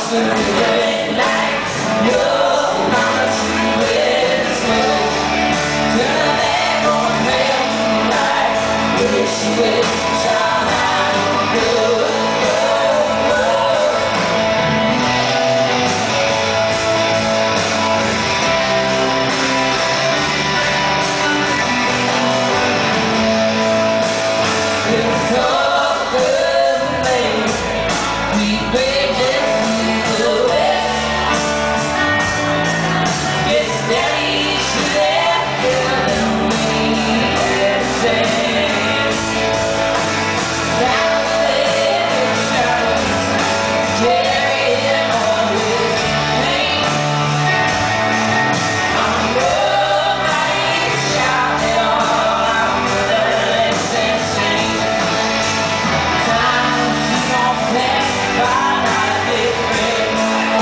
the river at night. Your mama, she went slow. Turn back on the trail tonight. Where she went, child, I don't know. It's all good, babe. We bridges to the west. Yes, Daddy should have given me everything. Now in the shadows, carrying all this pain. I'm running, shouting all out for the legs and chains. Time keep on passing by, not different.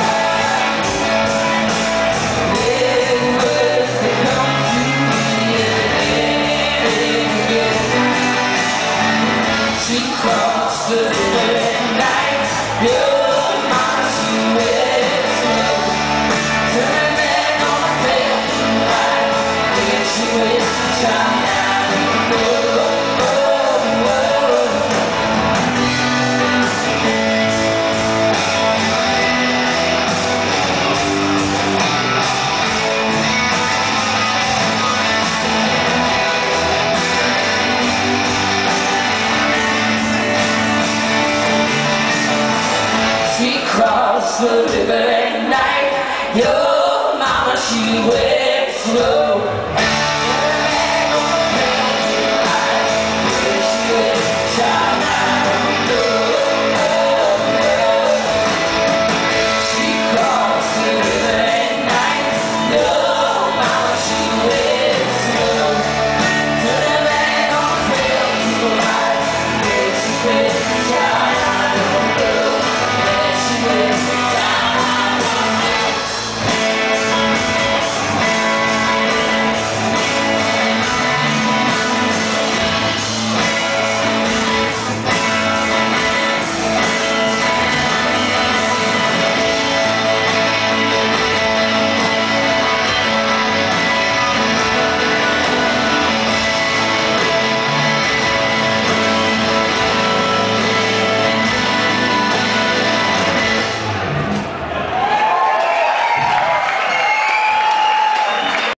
Living words that come to me again. She crossed the river at night. Your mama, she went slow. Turn back on the trail tonight. Where she went, child, I don't know. She crossed the river at night. Your mama, she went slow.